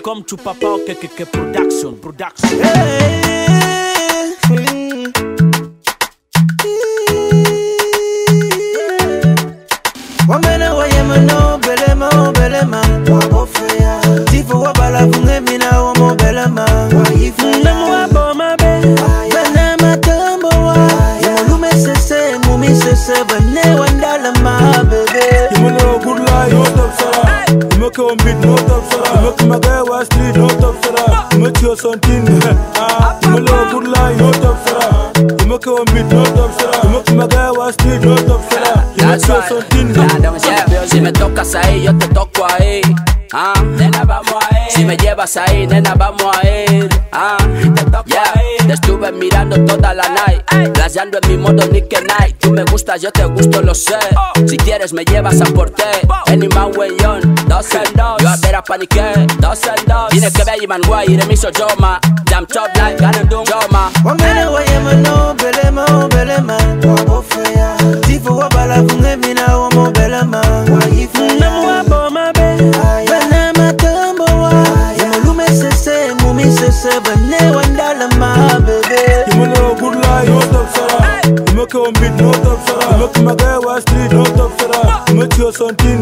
Welcome to Papa Okekeke Production. Wamena wayema no belema o belema wabofeya Tifu wabala funge mina wamo belema Waifu nemu waboma be Bana matambo wa Yemolume sese mumi sese Bane wandala ma bebe Yemolo good life no top sara Yemeke on beat no top sara Yemeke magawa street no top sara Yemeke yo sontin Yemolo good life no top sara Yemeke on beat no top sara Yemeke magawa street no top sara Yemeke yo sontin. Si me tocas ahí, yo te toco ahí. Nena, vamos a ir. Si me llevas ahí, nena, vamos a ir. Te toco ahí. Te estuve mirando toda la night, playando en mi modo Nick Night. Tú me gustas, yo te gusto, lo sé. Si quieres me llevas a Porte. Any man way on, 2 and 2. Yo a ver a paniqué, 2 and 2. Tienes que ver y man guay, y de mi so Joma. Jam top like, gana un Joma. Wamena wayema no belema o belema wabofeya Tifu wabala funge mina wamo belema Waifu nemu waboma be Bana matambo wa Yemolume sese mumi sese Bane wandala ma bebe Yemolo good life no top sara Yemeke on beat no top sara Yemeke magawa street no top sara Yemeke yo sontin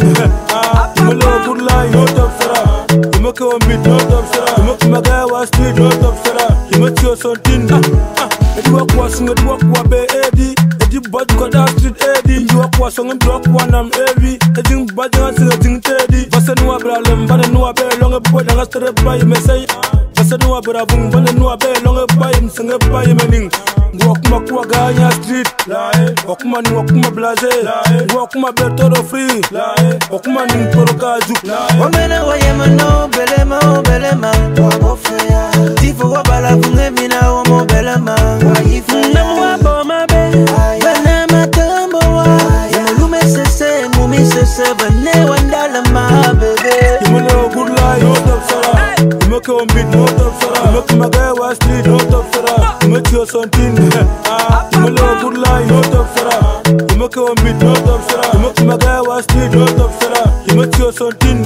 Yemolo good life no top sara Yemeke on beat no top sara Yemeke magawa street no top sara Yemeke yo sontin Edi wakwa sunga edi wakwa be edi Edi badu kwa da street edi Edi wakwa songa edi wakwa nam evi Edi mbadi nga singa ting tedi Basa nuwa bra lembane nuwa be longe boy Danga stere bayi mesay Basa nuwa bra vung bane nuwa be longe bayi Msenge bayi mening Wakuma kuwa ganya street Wakuma ni wakuma blaze Wakuma be toro free Wakuma ni mporo kaju Wamena wayema no belema o belema wabofeya Tifu wabala funge mina wamo belema Waifu nemu waboma be Bana matambo wa Yemolume sese mumi sese Bane wandala ma bebe Yemolo good life no top sara Yemeke on beat no top sara Yemeke magawa street no top sara Yemeke yo sontin Yemolo good life no top sara Yemeke on beat no top sara Yemeke magawa street no top sara Yemeke yo sontin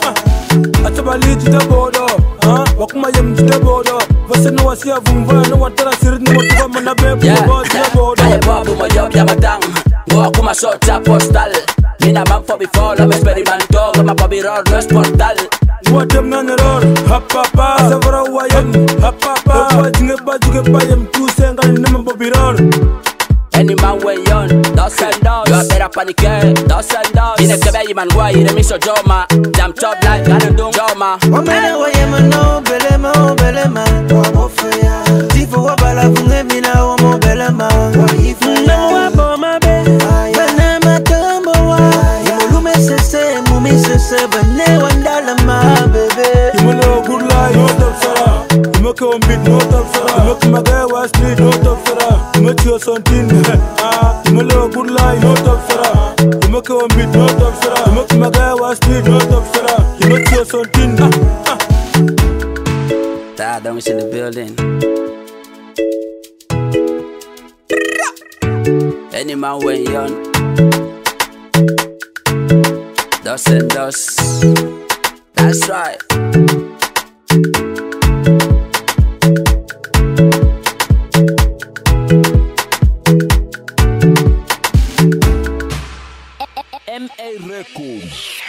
Atabali jita bodo Wakuma yem jita bodo Vase no wasiya vumba no watara sirit no watuwa manabe Bubo jita bodo Aye bobu mo job ya matang Wakuma shota postal Mina man for before, I'm experimental Gama pa biror, no es portal Watem na neror, hapapa Savara wayem, hapapa Wawa jinge bajuge bayem Tu sengal nema bobiror Any man way on, 2 and 2. Yo a ver a paniqué, 2 and 2. Tienes que ver y man guay, y de mi so Joma. Jam top like, gana un Joma. Wamena wayema no belema o belema wabofeya Tifu wabala funge mina wamo belema Waifu nemu waboma be Bana matambo wa Yemolume sese mumi sese Bane wandala ma bebe Yemolo good life no top sara Yemeke on beat no top sara Yemeke magawa street no top sara Yemeke yo sontin Yemolo good life no top sara Yemeke on beat no top sara Yemeke magawa street no top sara Yemeke yo sontin Don't miss in the building. Any man way on, 2 and 2. That's right. MA Records.